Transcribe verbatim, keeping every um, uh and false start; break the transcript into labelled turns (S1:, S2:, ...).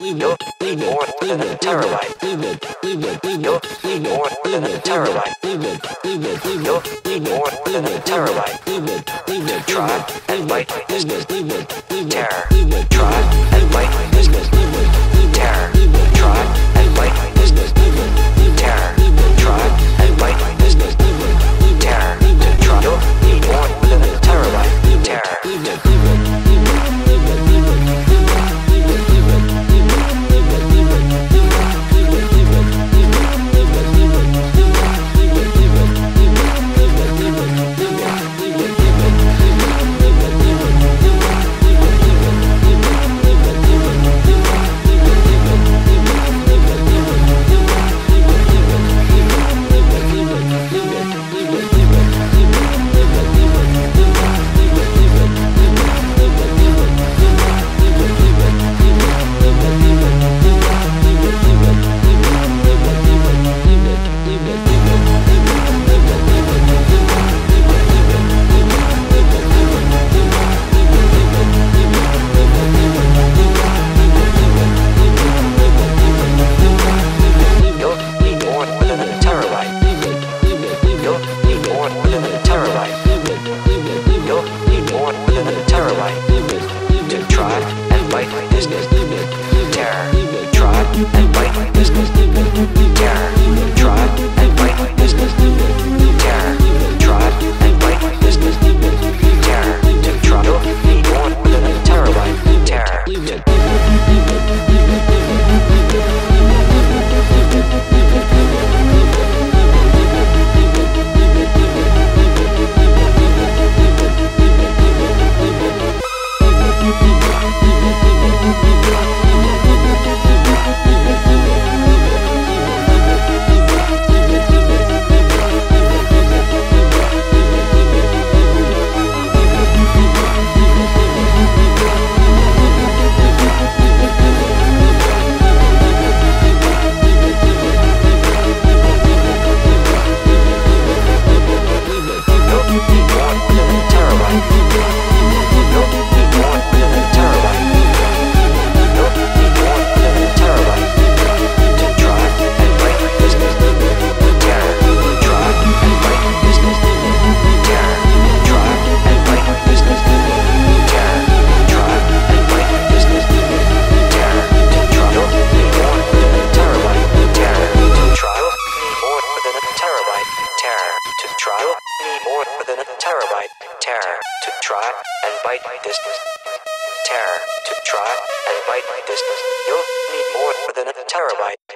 S1: You'll need more than a terabyte. You'll need more than a terabyte. You'll need more than a terabyte. To try and bite my business. Terror. Try and bite my business. Terror. Try and bite my business. Terror. Try and bite my business. Terror. To try. You'll need more than a terabyte. Terror. Terror to try and bite my distance. Terror to try and bite my distance. You'll need more than a terabyte.